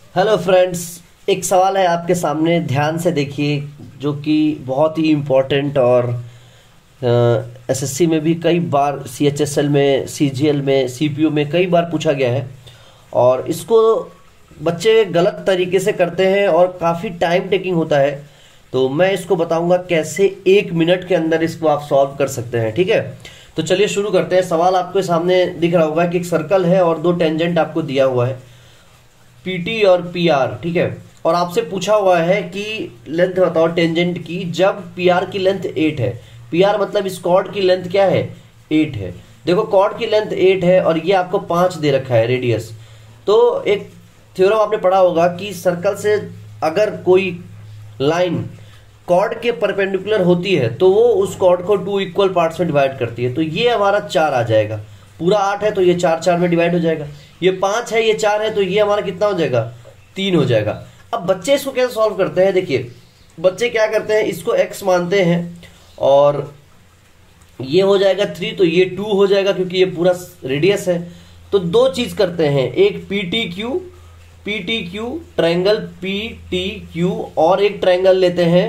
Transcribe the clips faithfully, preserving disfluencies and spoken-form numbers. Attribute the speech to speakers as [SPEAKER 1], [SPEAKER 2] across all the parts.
[SPEAKER 1] Hello friends, एक सवाल है आपके सामने, ध्यान से देखिए, जो कि बहुत ही इम्पोर्टेंट और एसएससी में भी कई बार, सीएचएसएल में, सीजीएल में, सीपीयू में कई बार पूछा गया है। और इसको बच्चे गलत तरीके से करते हैं और काफ़ी टाइम टेकिंग होता है। तो मैं इसको बताऊंगा कैसे एक मिनट के अंदर इसको आप सॉल्व कर सकते हैं। ठीक है, तो चलिए शुरू करते हैं। सवाल आपके सामने दिख रहा होगा कि एक सर्कल है और दो टेंजेंट आपको दिया हुआ है, पीटी और पीआर। ठीक है, और आपसे पूछा हुआ है कि लेंथ बताओ टेंजेंट की, जब पीआर की लेंथ एट है। पीआर मतलब इस कॉर्ड की लेंथ क्या है, एट है। देखो कॉर्ड की लेंथ एट है और ये आपको पांच दे रखा है रेडियस। तो एक थ्योरम आपने पढ़ा होगा कि सर्कल से अगर कोई लाइन कॉर्ड के परपेंडिकुलर होती है तो वो उस कॉर्ड को टू इक्वल पार्ट्स में डिवाइड करती है। तो ये हमारा चार आ जाएगा, पूरा आठ है तो ये चार चार में डिवाइड हो जाएगा। ये पांच है, ये चार है, तो ये हमारा कितना हो जाएगा, तीन हो जाएगा। अब बच्चे इसको कैसे सॉल्व करते हैं, देखिए बच्चे क्या करते हैं, इसको x मानते हैं और ये हो जाएगा थ्री, तो ये टू हो जाएगा क्योंकि ये पूरा रेडियस है। तो दो चीज करते हैं, एक P T Q, P T Q triangle P T Q, और एक ट्रायंगल लेते हैं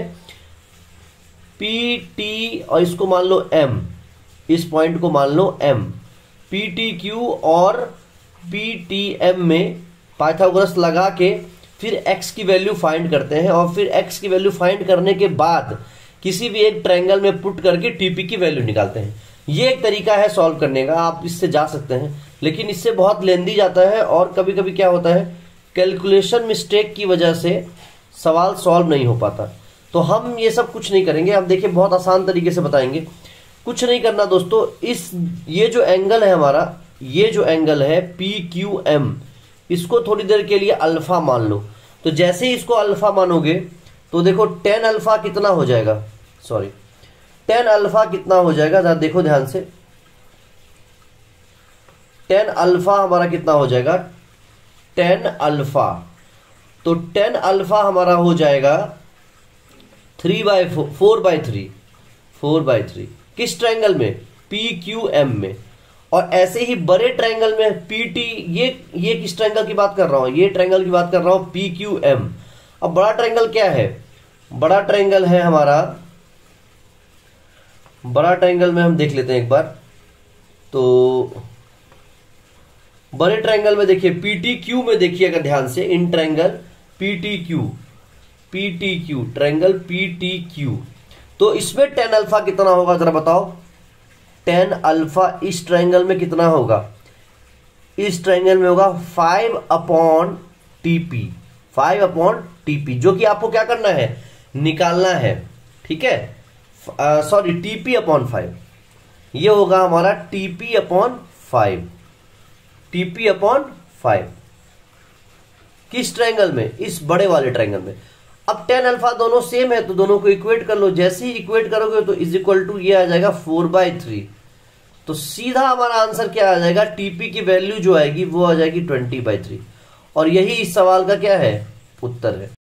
[SPEAKER 1] पी टी और इसको मान लो m, इस पॉइंट को मान लो m। पी टी क्यू और पी टी एम में पाइथागोरस लगा के फिर x की वैल्यू फाइंड करते हैं और फिर x की वैल्यू फाइंड करने के बाद किसी भी एक ट्रायंगल में पुट करके टीपी की वैल्यू निकालते हैं। ये एक तरीका है सॉल्व करने का, आप इससे जा सकते हैं, लेकिन इससे बहुत लेंदी जाता है और कभी कभी क्या होता है, कैलकुलेशन मिस्टेक की वजह से सवाल सॉल्व नहीं हो पाता। तो हम ये सब कुछ नहीं करेंगे। अब देखिए बहुत आसान तरीके से बताएंगे, कुछ नहीं करना दोस्तों। इस ये जो एंगल है हमारा, ये जो एंगल है पी क्यू एम, इसको थोड़ी देर के लिए अल्फा मान लो। तो जैसे ही इसको अल्फा मानोगे तो देखो टेन अल्फा कितना हो जाएगा, सॉरी टेन अल्फा कितना हो जाएगा, जरा देखो ध्यान से। टेन अल्फा हमारा कितना हो जाएगा, टेन अल्फा, तो टेन अल्फा हमारा हो जाएगा three by four by three, four by three किस ट्रायंगल में, पी क्यू एम में। और ऐसे ही बड़े ट्रायंगल में पी टी, ये ये किस ट्रायंगल की बात कर रहा हूं, ये ट्रायंगल की बात कर रहा हूं पी क्यू एम। अब बड़ा ट्रायंगल क्या है, बड़ा ट्रायंगल है हमारा, बड़ा ट्रायंगल में हम देख लेते हैं एक बार। तो बड़े ट्रायंगल में देखिए पीटी क्यू में, देखिए अगर ध्यान से, इन triangle PT Q, PT Q triangle PT Q, तो इसमें टेन अल्फा कितना होगा जरा बताओ। टेन अल्फा इस ट्रायंगल में कितना होगा, इस ट्रायंगल में होगा five upon TP, five upon TP, जो कि आपको क्या करना है, निकालना है। ठीक है, सॉरी टीपी अपॉन फाइव, ये होगा हमारा TP upon five, TP upon five किस ट्रायंगल में, इस बड़े वाले ट्रायंगल में। अब टेन अल्फा दोनों सेम है तो दोनों को इक्वेट कर लो। जैसे ही इक्वेट करोगे तो इज इक्वल टू ये आ जाएगा फोर बाई थ्री। तो सीधा हमारा आंसर क्या आ जाएगा, टीपी की वैल्यू जो आएगी वो आ जाएगी ट्वेंटी बाई थ्री। और यही इस सवाल का क्या है, उत्तर है।